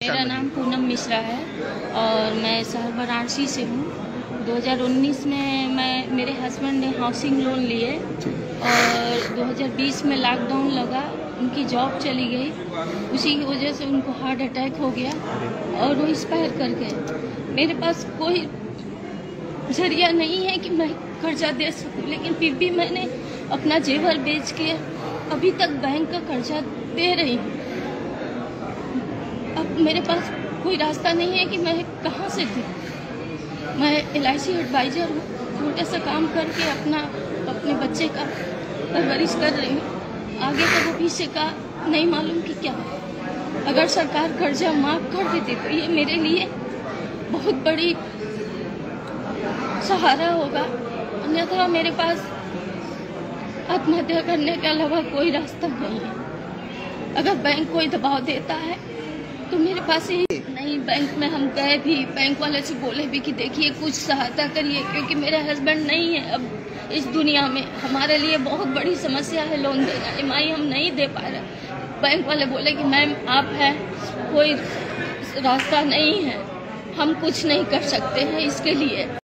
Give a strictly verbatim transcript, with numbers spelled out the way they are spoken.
मेरा नाम पूनम मिश्रा है और मैं शहर वाराणसी से हूँ। दो हज़ार उन्नीस में मैं मेरे हस्बैंड ने हाउसिंग लोन लिए और दो हज़ार बीस में लॉकडाउन लगा, उनकी जॉब चली गई। उसी की वजह से उनको हार्ट अटैक हो गया और वो एक्सपायर कर गए। मेरे पास कोई जरिया नहीं है कि मैं कर्जा दे सकूं, लेकिन फिर भी मैंने अपना जेवर बेच के अभी तक बैंक का कर्जा दे रही हूँ। अब मेरे पास कोई रास्ता नहीं है कि मैं कहाँ से दूँ। मैं एल आई सी एडवाइज़र हूँ, छोटा सा काम करके अपना अपने बच्चे का परवरिश कर रही हूँ। आगे का भविष्य का नहीं मालूम कि क्या। अगर सरकार कर्जा माफ़ कर देती तो ये मेरे लिए बहुत बड़ी सहारा होगा, अन्यथा मेरे पास आत्महत्या करने के अलावा कोई रास्ता नहीं है। अगर बैंक कोई दबाव देता है तो मेरे पास ही नहीं। बैंक में हम गए भी, बैंक वाले से बोले भी कि देखिए कुछ सहायता करिए, क्योंकि मेरे हस्बैंड नहीं है अब इस दुनिया में। हमारे लिए बहुत बड़ी समस्या है लोन देना, ई एम आई हम नहीं दे पा रहे। बैंक वाले बोले कि मैम आप हैं, कोई रास्ता नहीं है, हम कुछ नहीं कर सकते हैं इसके लिए।